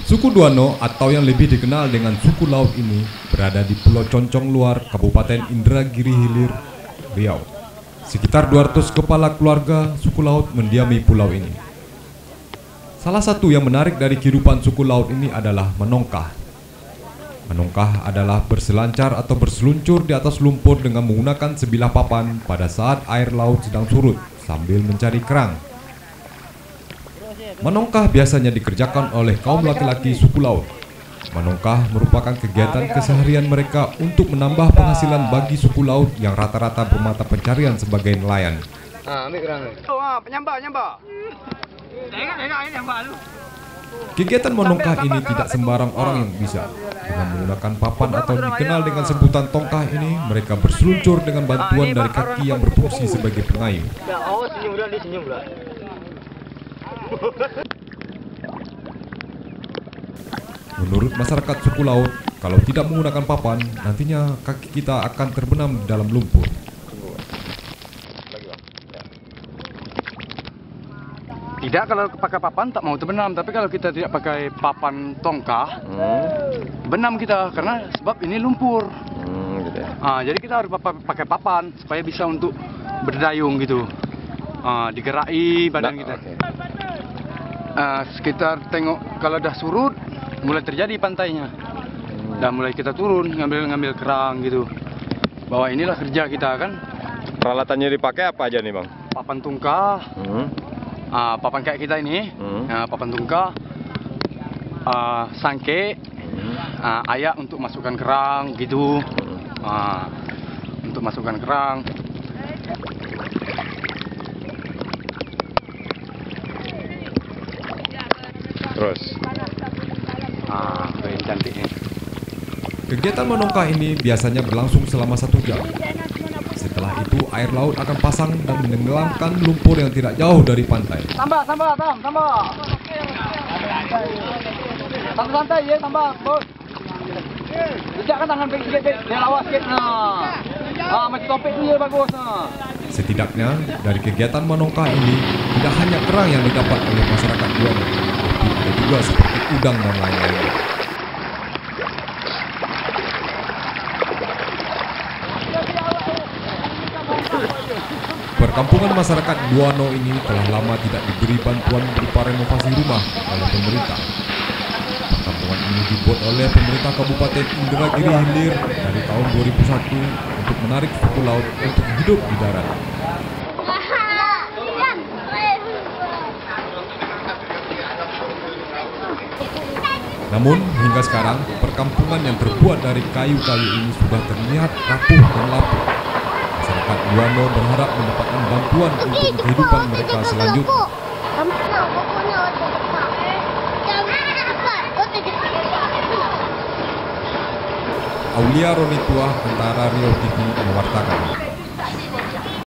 Suku Duano atau yang lebih dikenal dengan suku laut ini berada di Pulau Concong Luar, Kabupaten Indragiri Hilir, Riau. Sekitar 200 kepala keluarga suku laut mendiami pulau ini. Salah satu yang menarik dari kehidupan suku laut ini adalah menongkah. Menongkah adalah berselancar atau berseluncur di atas lumpur dengan menggunakan sebilah papan pada saat air laut sedang surut sambil mencari kerang. Menongkah biasanya dikerjakan oleh kaum laki-laki suku laut. Menongkah merupakan kegiatan keseharian mereka untuk menambah penghasilan bagi suku laut yang rata-rata bermata pencarian sebagai nelayan. Kegiatan menongkah ini tidak sembarang orang yang bisa. Dengan menggunakan papan atau dikenal dengan sebutan tongkah ini, mereka berseluncur dengan bantuan dari kaki yang berfungsi sebagai pengayuh. Menurut masyarakat suku laut, kalau tidak menggunakan papan, nantinya kaki kita akan terbenam di dalam lumpur. Tidak, kalau pakai papan tak mau terbenam, tapi kalau kita tidak pakai papan tongkah, benam kita karena sebab ini lumpur. Gitu ya. Jadi kita harus pakai papan supaya bisa untuk berdayung gitu, digerai badan kita. Sekitar tengok kalau dah surut, mulai terjadi pantainya, dan mulai kita turun ngambil kerang gitu. Bahwa inilah kerja kita kan. Peralatannya dipakai apa aja nih, Bang? Papan tungkah. Papan kayak kita ini, papan tungkah, sangke, ayak untuk masukkan kerang gitu, untuk masukkan kerang. Terus, Yang cantik ini. Kegiatan menongkah ini biasanya berlangsung selama 1 jam. Setelah itu air laut akan pasang dan menenggelamkan lumpur yang tidak jauh dari pantai. Tambah. Santai ya, tambah, bos. Letakkan tangan sikit, biar lawas sikit. Macam topik ni bagus. Setidaknya dari kegiatan menongkah ini tidak hanya kerang yang didapat oleh masyarakat Duano, tapi ada juga seperti udang dan lain-lain. Perkampungan masyarakat Duano ini telah lama tidak diberi bantuan berupa renovasi rumah oleh pemerintah. Perkampungan ini dibuat oleh pemerintah Kabupaten Indragiri Hilir dari tahun 2001 untuk menarik suku laut untuk hidup di darat. Namun hingga sekarang perkampungan yang terbuat dari kayu-kayu ini sudah terlihat rapuh dan lapuk. Masyarakat Duano berharap mendapatkan bantuan untuk kehidupan mereka selanjutnya. Aulia Ronitua, Antara Riau TV, mewartakan.